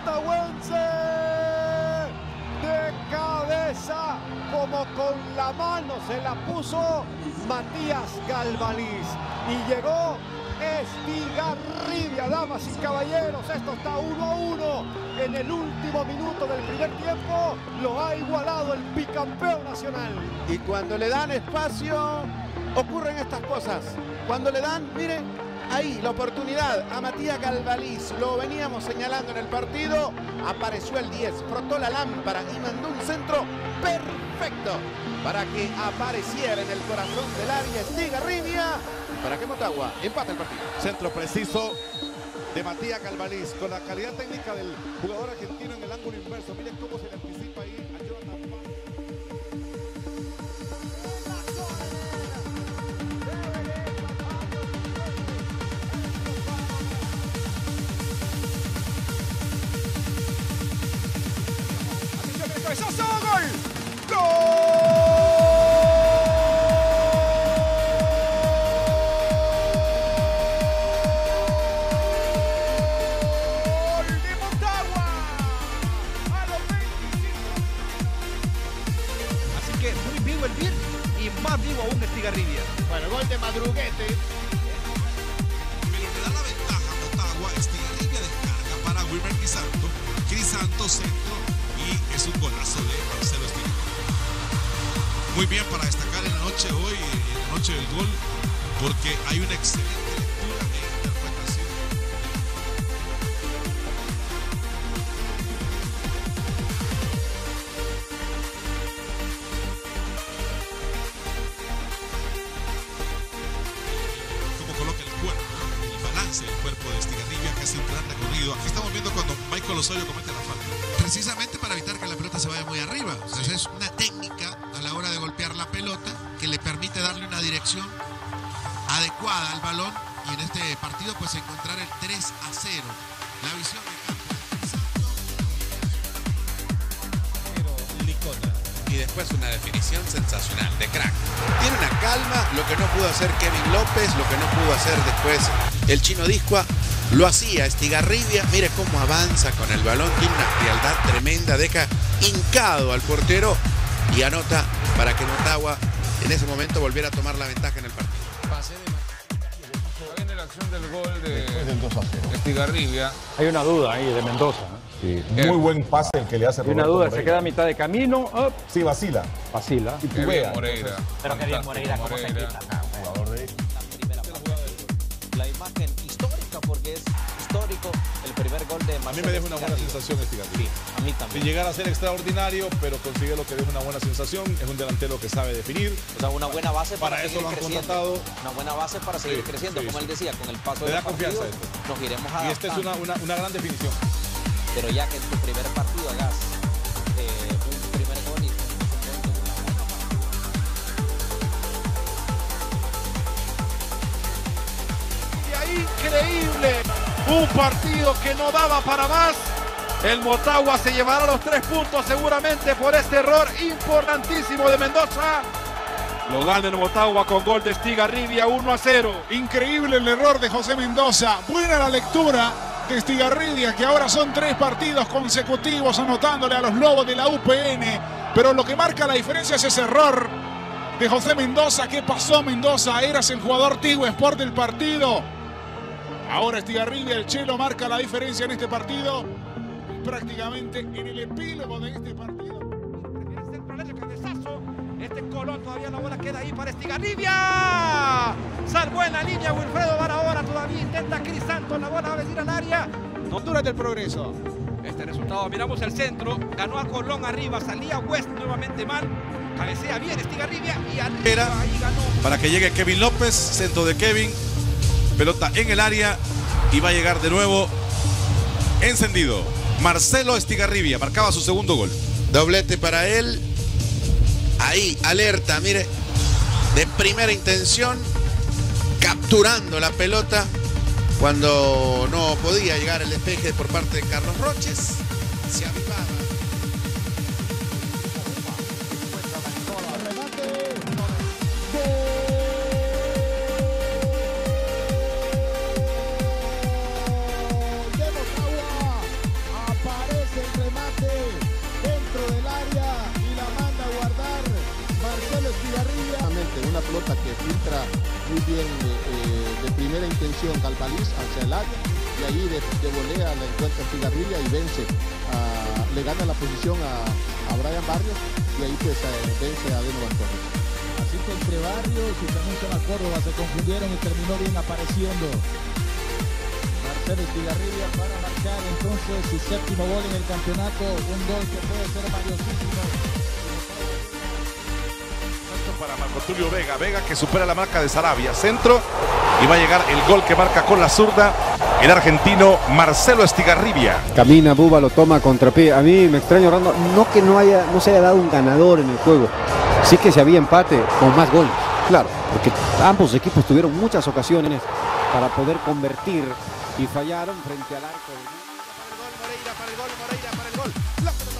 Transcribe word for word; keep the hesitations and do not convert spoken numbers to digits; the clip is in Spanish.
motahuense. De cabeza, como con la mano se la puso Matías Galvaliz. Y llegó Estigarribia, damas y caballeros. Esto está uno a uno. En el último minuto del primer tiempo lo ha igualado el bicampeón nacional. Y cuando le dan espacio, ocurren estas cosas. Cuando le dan, miren, ahí la oportunidad a Matías Galvaliz. Lo veníamos señalando en el partido. Apareció el diez, frotó la lámpara y mandó un centro perfecto para que apareciera en el corazón del área Estigarribia. Para que Motagua empate el partido. Centro preciso de Matías Galvaliz, con la calidad técnica del jugador argentino en el ángulo inverso. Miren cómo se le anticipa ahí a Jonathan. Atención, que el cabezazo, gol. ¡Gol! El Vir y más vivo aún Estigarribia. Bueno, gol de Madruguete. Pero le da la ventaja a Motagua. Estigarribia descarga para Wilmer Crisanto. Crisanto centro y es un golazo de Marcelo Estigarribia. Muy bien para destacar en la noche hoy, en la noche del gol, porque hay una excelente lectura e interpretación. El cuerpo de Estigarribia, que hace un gran recorrido. Aquí estamos viendo cuando Michael Osorio comete la falta. Precisamente para evitar que la pelota se vaya muy arriba. Entonces sí. Es una técnica a la hora de golpear la pelota que le permite darle una dirección adecuada al balón. Y en este partido pues encontrar el tres a cero. La visión de campo. Y después una definición sensacional, de crack. Tiene una calma, lo que no pudo hacer Kevin López, lo que no pudo hacer después el Chino Discua, lo hacía Estigarribia. Mire cómo avanza con el balón, tiene una frialdad tremenda, deja hincado al portero y anota para que Motagua en ese momento volviera a tomar la ventaja en el partido. Pase de... Viene la acción del gol de Estigarribia. Hay una duda ahí de Mendoza. Sí, muy buen pase el que le hace Roberto. Una duda, Moreira. Se queda a mitad de camino. Up. Sí, vacila. Vacila. Y tú veas. Moreira. Pero que bien Moreira, cómo se quita. Jugador de... La imagen histórica, porque es histórico el primer gol de Marcelo. A mí me deja una buena sensación Estigarribia. Sí, a mí también. Sin llegar a ser extraordinario, pero consigue lo que deja una buena sensación. Es un delantero que sabe definir. O sea, una buena base para, para seguir eso lo han creciendo. contratado. Una buena base para seguir sí, creciendo, sí, como él decía, con el paso de los partidos nos iremos adaptando. Y esta es una, una, una gran definición. Pero ya que en tu primer partido hagas eh, un primer gol y Increíble, un partido que no daba para más. El Motagua se llevará los tres puntos seguramente por este error importantísimo de Mendoza. Lo gana el Motagua con gol de Estigarribia, uno a cero. Increíble el error de José Mendoza. Buena la lectura de Estigarribia, que ahora son tres partidos consecutivos anotándole a los Lobos de la U P N. Pero lo que marca la diferencia es ese error de José Mendoza. ¿Qué pasó, Mendoza? Eras el jugador Tigo Sport del partido. Ahora Estigarribia, el Chelo, marca la diferencia en este partido. Prácticamente en el epílogo de este partido. Este Colón todavía la bola queda ahí para Estigarribia. Salvó en la línea Wilfredo Barahona. Todavía intenta Crisanto. La bola va a venir al área. Honduras del Progreso. Este resultado, miramos el centro. Ganó a Colón arriba. Salía West nuevamente mal. Cabecea bien Estigarribia y arriba ahí ganó. Para que llegue Kevin López. Centro de Kevin. Pelota en el área. Y va a llegar de nuevo encendido Marcelo Estigarribia. Marcaba su segundo gol. Doblete para él. Ahí, alerta, mire, de primera intención, capturando la pelota cuando no podía llegar el despeje por parte de Carlos Roches. Se avivaba. Estigarribia. Una pelota que filtra muy bien eh, de primera intención Galvaliz hacia el área y ahí de, de volea la encuentra Estigarribia y vence, a, le gana la posición a, a Brian Barrios y ahí pues a, vence a Denovan Torres. Así que entre Barrios y también se Córdoba se confundieron y terminó bien apareciendo Marcelo Estigarribia para marcar entonces su séptimo gol en el campeonato, un gol que puede ser valiosísimo para Marco Tulio Vega, Vega que supera la marca de Sarabia, centro y va a llegar el gol que marca con la zurda el argentino Marcelo Estigarribia. Camina, Buba, lo toma contrapié. A mí me extraño, Orlando, no que no haya, no se haya dado un ganador en el juego, sí que se había empate con más goles, claro, porque ambos equipos tuvieron muchas ocasiones para poder convertir y fallaron frente al arco. Moreira para el gol, Moreira para el gol.